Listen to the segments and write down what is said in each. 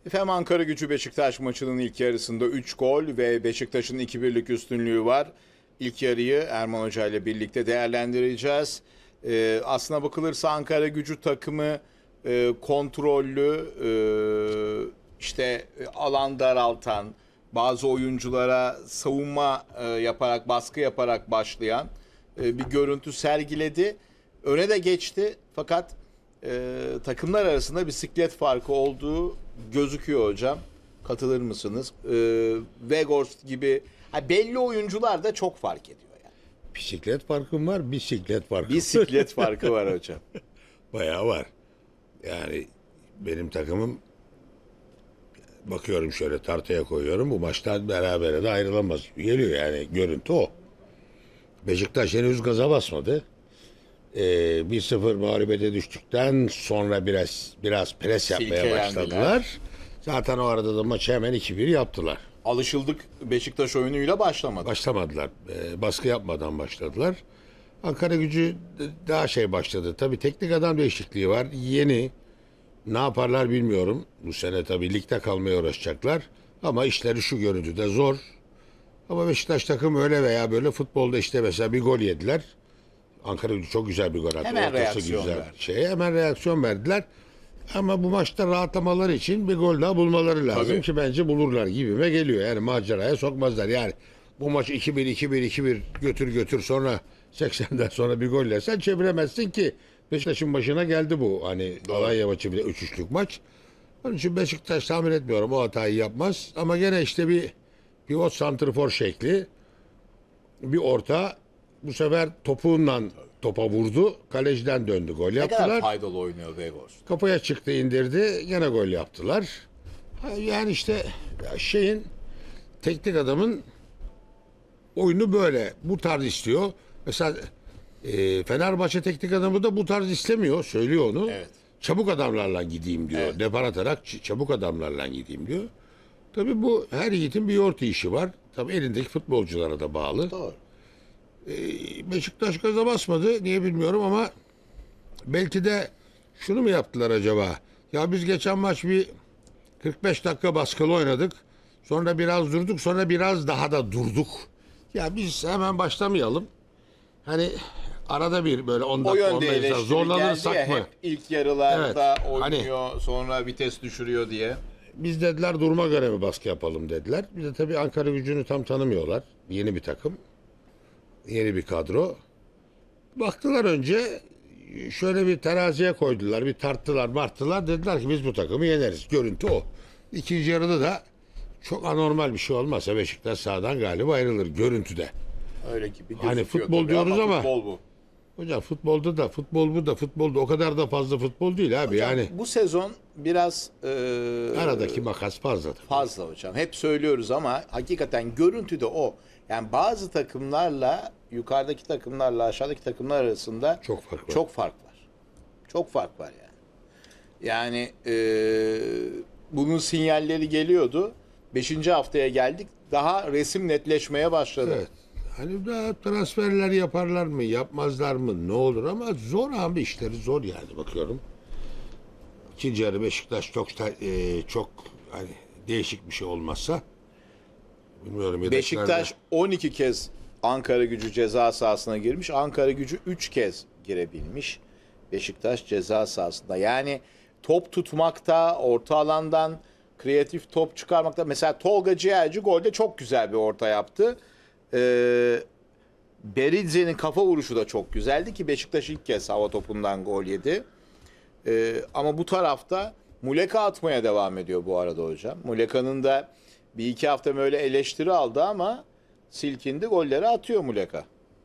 Efendim Ankaragücü Beşiktaş maçının ilk yarısında 3 gol ve Beşiktaş'ın 2-1'lik üstünlüğü var. İlk yarıyı Erman Hoca ile birlikte değerlendireceğiz. Aslına bakılırsa Ankaragücü takımı kontrollü, alan daraltan, bazı oyunculara savunma yaparak, baskı yaparak başlayan bir görüntü sergiledi. Öne de geçti fakat takımlar arasında bisiklet farkı olduğu gözüküyor hocam. Katılır mısınız? Weghorst gibi belli oyuncular da çok fark ediyor yani. Bisiklet farkım var, bisiklet farkım. Bisiklet farkı var hocam. Bayağı var. Yani benim takımım, bakıyorum şöyle tartıya koyuyorum, bu maçtan berabere de ayrılamaz gibi geliyor, yani görüntü o. Beşiktaş henüz gaza basmadı. 1-0 mağlubiyete düştükten sonra biraz pres yapmaya başladılar. Zaten o arada da maçı hemen 2-1 yaptılar. Alışıldık Beşiktaş oyunuyla Başlamadılar. Baskı yapmadan başladılar. Ankaragücü daha başladı. Tabii teknik adam değişikliği var. Yeni. Ne yaparlar bilmiyorum. Bu sene tabii ligde kalmaya uğraşacaklar. Ama işleri şu görüntüde zor. Ama Beşiktaş takım öyle veya böyle futbolda mesela bir gol yediler. Ankaragücü çok güzel bir gol attı. Hemen reaksiyon güzel verdi. Hemen reaksiyon verdiler. Ama bu maçta rahatlamaları için bir gol daha bulmaları lazım Tabii. ki bence bulurlar gibime geliyor. Yani maceraya sokmazlar. Yani bu maç 2-1 götür sonra 80'den sonra bir golle sen çeviremezsin ki. Beşiktaş'ın başına geldi bu. Hani Alanya maçı bile 3-3'lük maç. Onun için Beşiktaş tahmin etmiyorum o hatayı yapmaz. Ama gene bir pivot santrfor şekli, bir orta, bu sefer topuğunla topa vurdu. Kaleciden döndü. Gol Ne yaptılar. kadar faydalı oynuyor Weghorst. Kafaya çıktı, indirdi. Gene gol yaptılar. Yani teknik adamın oyunu böyle. Bu tarz istiyor. Mesela Fenerbahçe teknik adamı da bu tarz istemiyor. Söylüyor onu. Evet. Çabuk adamlarla gideyim diyor. Evet. Depar atarak çabuk adamlarla gideyim diyor. Tabii bu her yiğitin bir orta işi var. Tabii elindeki futbolculara da bağlı. Doğru. Beşiktaş gaza basmadı. Niye bilmiyorum ama belki de şunu mu yaptılar acaba? Ya biz geçen maç bir 45 dakika baskılı oynadık. Sonra biraz durduk. Sonra biraz daha da durduk. Ya biz hemen başlamayalım. Hani arada bir böyle 10 O dakika yönde 15 dakika eleştiri geldi ya zorlanırsak mı? hep ilk yarılarda Evet. oynuyor sonra vites düşürüyor diye. Biz dediler duruma göre mi baskı yapalım dediler. Bir de tabii Ankaragücü'nü tam tanımıyorlar. Yeni bir takım. Yeni bir kadro. Baktılar önce, şöyle bir teraziye koydular. Bir marttılar. Dediler ki biz bu takımı yeneriz. Görüntü o. İkinci yarıda da çok anormal bir şey olmazsa Beşiktaş sahadan galiba ayrılır görüntüde. Öyle gibi gözüküyor. Hani futbol tabii diyoruz ama futbol bu. hocam futbolda o kadar da fazla futbol değil abi. Hocam, Yani bu sezon biraz aradaki makas fazla. fazla hocam. Hep söylüyoruz ama hakikaten görüntü de o. Yani bazı takımlarla yukarıdaki takımlarla aşağıdaki takımlar arasında Çok fark var. Çok fark var. Çok fark var yani. Yani bunun sinyalleri geliyordu. 5. haftaya geldik. Daha resim netleşmeye başladı. Evet. Hani daha transferler yaparlar mı, yapmazlar mı, ne olur ama zor abi, işleri zor yani, bakıyorum. İkinci yarı Beşiktaş çok hani değişik bir şey olmazsa bilmiyorum. Beşiktaş 12 kez Ankaragücü ceza sahasına girmiş. Ankaragücü 3 kez girebilmiş Beşiktaş ceza sahasında. Yani top tutmakta, orta alandan kreatif top çıkarmakta. Mesela Tolga Ciğerci golde çok güzel bir orta yaptı. Beridze'nin kafa vuruşu da çok güzeldi ki Beşiktaş ilk kez hava topundan gol yedi. Ama bu tarafta Muleka atmaya devam ediyor bu arada hocam. Muleka'nın da bir iki hafta böyle eleştiri aldı ama silkindi, golleri atıyor Muleka.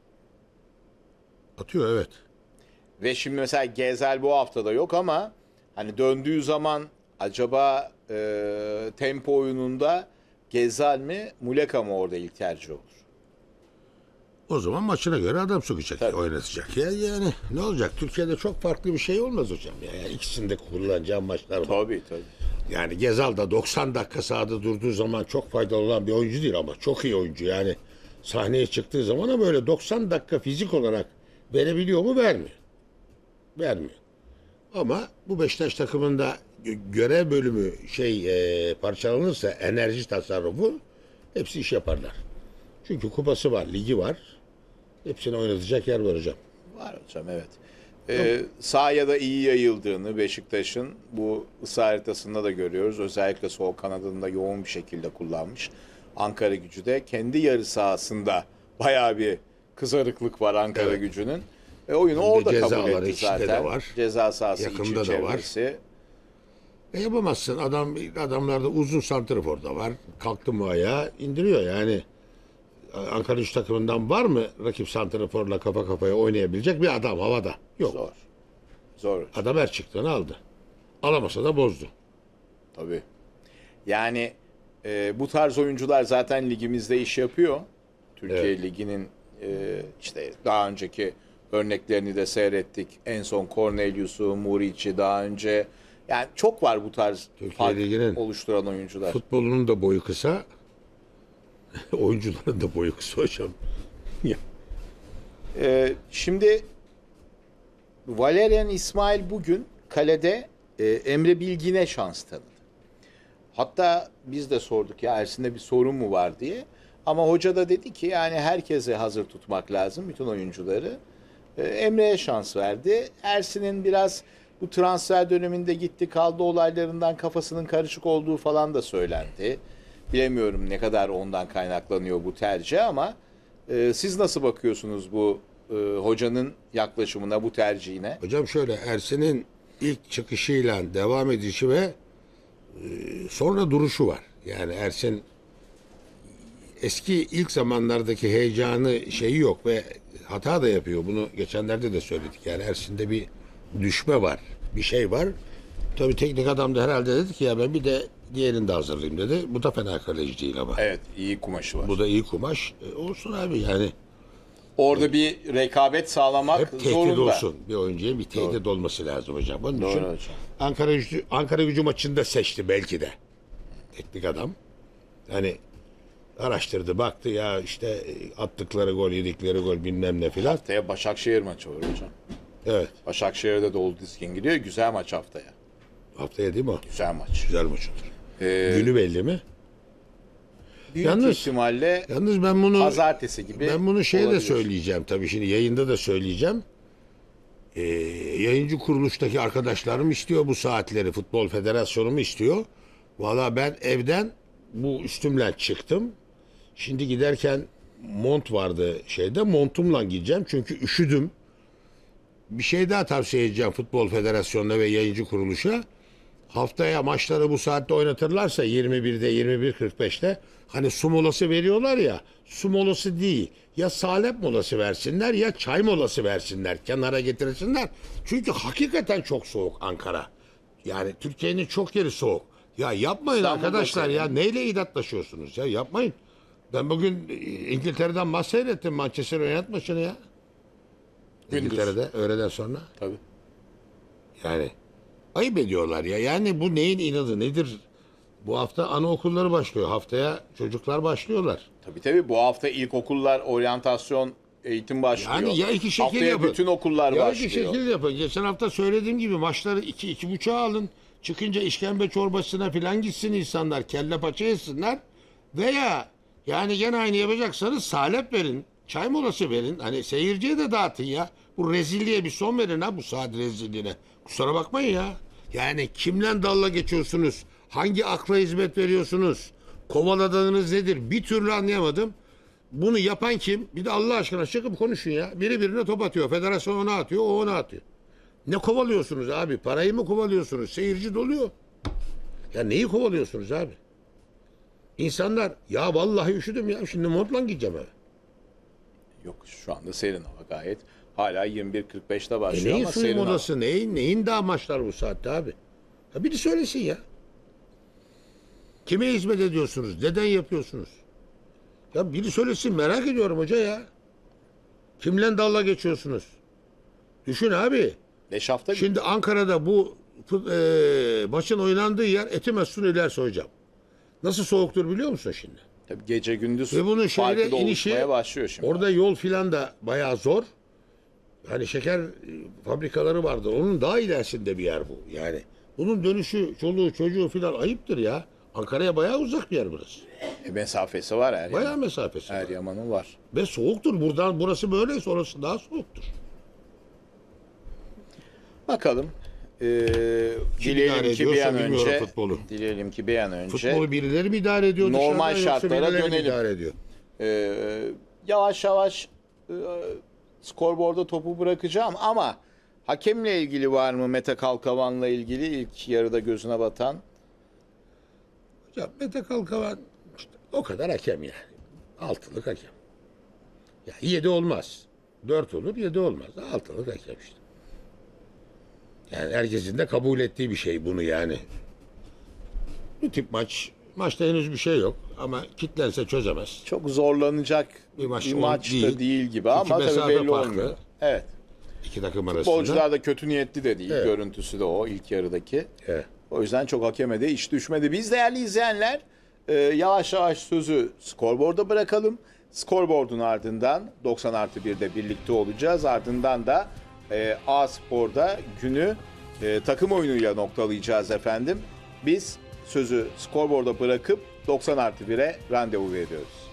Atıyor, evet. Ve şimdi mesela Gezel bu haftada yok ama hani döndüğü zaman acaba tempo oyununda Gezel mi Muleka mı orada ilk tercih olur? O zaman maçına göre adam sokacak, Tabii. oynatacak. Yani ne olacak? Türkiye'de çok farklı bir şey olmaz hocam. Yani ikisinde kullanacağım maçlar var. Tabii. Yani Gezal da 90 dakika sahada durduğu zaman çok faydalı olan bir oyuncu değil ama çok iyi oyuncu. Yani sahneye çıktığı zaman ama böyle 90 dakika fizik olarak verebiliyor mu? Vermiyor. Ama bu Beşiktaş takımında görev bölümü parçalanırsa enerji tasarrufu hepsi iş yaparlar. Çünkü kupası var, ligi var. Hepsine oynatacak yer var hocam. Var hocam, evet. Sahaya da iyi yayıldığını Beşiktaş'ın bu ısı haritasında da görüyoruz. Özellikle sol kanadında yoğun bir şekilde kullanmış. Ankaragücü de kendi yarı sahasında bayağı bir kızarıklık var Ankaragücü'nün. Oyunu orada kabul cezaları etti içinde zaten. de var. Ceza sahası Yakında içi da var. çevresi. Yapamazsın. Adamlarda uzun santrafor da var. Kalktı mı ayağa indiriyor yani. Ankara Gücü takımından var mı rakip santraforla kafa kafaya oynayabilecek bir adam havada? Yok. Zor. Zor. Adam her çıktığını aldı. Alamasa da bozdu. Tabii. Yani bu tarz oyuncular zaten ligimizde iş yapıyor. Türkiye Ligi'nin işte daha önceki örneklerini de seyrettik. En son Cornelius'u, Muriç'i daha önce. Yani çok var bu tarz Türkiye fark Ligi'nin oluşturan oyuncular. Futbolunun da boyu kısa. Oyuncuların da boyu kısa hocam. Şimdi Valerian İsmail bugün kalede Emre Bilgin'e şans tanıdı. Hatta biz de sorduk ya Ersin'de bir sorun mu var diye. Ama hoca da dedi ki yani herkese hazır tutmak lazım, bütün oyuncuları. Emre'ye şans verdi. Ersin'in biraz bu transfer döneminde gitti kaldı olaylarından kafasının karışık olduğu falan da söylendi. Bilemiyorum ne kadar ondan kaynaklanıyor bu tercih ama siz nasıl bakıyorsunuz bu hocanın yaklaşımına, bu tercihine? Hocam şöyle Ersin'in ilk çıkışıyla devam edişi ve sonra duruşu var. Yani Ersin eski ilk zamanlardaki heyecanı şeyi yok ve hata da yapıyor. Bunu geçenlerde de söyledik. Yani Ersin'de bir düşme var. Bir şey var. Tabii teknik adam da herhalde dedi ki ya ben bir de diğerini de hazırlayayım dedi. Bu da fena kaleci değil ama. Evet, iyi kumaşı var. Bu da iyi kumaş. Olsun abi yani. Orada bir rekabet sağlamak Hep tehdit zorunda. olsun. Bir oyuncuya bir tehdit olması lazım hocam. Onun Doğru için hocam. Ankara Gücü maçında seçti belki de. Teknik adam. Hani araştırdı, baktı ya işte attıkları gol, yedikleri gol bilmem ne filan. Haftaya Başakşehir maçı var hocam. Evet. Başakşehir'de dolu dizgin gidiyor. Güzel maç haftaya. Haftaya değil mi o? Güzel maç. Güzel maç olur. Ee, Günü belli mi? Büyük Yalnız- ihtimalle Yalnız ben bunu pazartesi gibi ben bunu şeye de olabilir. söyleyeceğim tabii şimdi yayında da söyleyeceğim. Yayıncı kuruluştaki arkadaşlarım istiyor bu saatleri. Futbol Federasyonu mu istiyor? Valla ben evden bu üstümle çıktım. Şimdi giderken mont vardı şeyde. Montumla gideceğim çünkü üşüdüm. Bir şey daha tavsiye edeceğim Futbol Federasyonu'na ve yayıncı kuruluşa. Haftaya maçları bu saatte oynatırlarsa 21'de 21.45'te hani su molası veriyorlar ya, su molası değil, ya salep molası versinler ya çay molası versinler, kenara getirsinler. Çünkü hakikaten çok soğuk Ankara. Yani Türkiye'nin çok yeri soğuk. Ya yapmayın İstanbul'da arkadaşlar ya, senin. neyle inatlaşıyorsunuz ya, yapmayın. Ben bugün İngiltere'den maç seyrettim, Manchester United maçını ya. Gündüz. İngiltere'de öğleden sonra. Tabii. Yani ayıp ediyorlar ya. Yani bu neyin inadı nedir? Bu hafta anaokulları başlıyor. Haftaya çocuklar başlıyorlar. Tabii bu hafta ilkokullar oryantasyon eğitim başlıyor. Yani ya iki şekil Haftaya yapın. bütün okullar Ya başlıyor. iki şekil yapın. Geçen hafta söylediğim gibi maçları 2-2,5'a alın. Çıkınca işkembe çorbasına falan gitsin insanlar. Kelle paça yesinler. Veya yani gene aynı yapacaksanız salep verin. Çay molası verin. Hani seyirciye de dağıtın ya. Bu rezilliğe bir son verin ha, bu saat rezilliğine. Kusura bakmayın ya. Yani kimle dalla geçiyorsunuz? Hangi akla hizmet veriyorsunuz? Kovaladığınız nedir? Bir türlü anlayamadım. Bunu yapan kim? Bir de Allah aşkına çıkıp konuşun ya. Biri birine top atıyor. Federasyon ona atıyor, o ona atıyor. Ne kovalıyorsunuz abi? Parayı mı kovalıyorsunuz? Seyirci doluyor. Ya neyi kovalıyorsunuz abi? İnsanlar ya vallahi üşüdüm ya. Şimdi montla gideceğim eve. Yok şu anda serin hava gayet. Hala 21.45'te başlıyor Neyin ama serin suyun hava. odası? Neyin daha maçlar bu saatte abi? Ha biri söylesin ya. Kime hizmet ediyorsunuz? Neden yapıyorsunuz? Ya biri söylesin, merak ediyorum hoca ya. Kimle dalla geçiyorsunuz? Düşün abi. 5 hafta Şimdi Ankara'da bu maçın oynandığı yer Etimesgün İlerse hocam. Nasıl soğuktur biliyor musun şimdi? tabii gece gündüz Ve bunun farkı şeyde da inişi oluşmaya başlıyor şimdi. orada yol filan da bayağı zor. Hani şeker fabrikaları vardı. Onun daha ilerisinde bir yer bu. Yani Bunun dönüşü, çoluğu, çocuğu filan ayıptır ya. Ankara'ya bayağı uzak bir yer burası. Mesafesi var her Bayağı Yaman. mesafesi var. Her Yaman'ın var. Ve soğuktur. Buradan burası böyleyse orası daha soğuktur. Bakalım. Kim Dileyelim idare ki bir ediyorsa an bilmiyorum önce futbolu. dileyelim ki bir an önce Futbolu birileri mi idare ediyor normal dışarıdan, yoksa şartlara birileri mi dönelim. idare ediyor? Yavaş yavaş skorboarda topu bırakacağım ama hakemle ilgili var mı, Mete Kalkavan'la ilgili ilk yarıda gözüne batan? Hocam Mete Kalkavan işte o kadar hakem yani. Altılık hakem. Ya 7 olmaz. 4 olur, 7 olmaz. Altılık hakem işte. Yani herkesin de kabul ettiği bir şey bunu yani. Bu tip maçta henüz bir şey yok ama kitlense çözemez. Çok zorlanacak Bir maç bir o maç da değil. değil gibi Çünkü ama tabii mesafe belli farklı. olmuyor. Evet. İki takım arasında. Futbolcular da kötü niyetli de değil. Evet. Görüntüsü de o ilk yarıdaki. Evet. O yüzden çok hakeme de iş düşmedi. Biz değerli izleyenler yavaş yavaş sözü skorboarda bırakalım. Skorboardun ardından 90+1'de birlikte olacağız. Ardından da A Spor'da günü takım oyunuyla noktalayacağız efendim. Biz sözü skorboarda bırakıp 90+1'e randevu veriyoruz.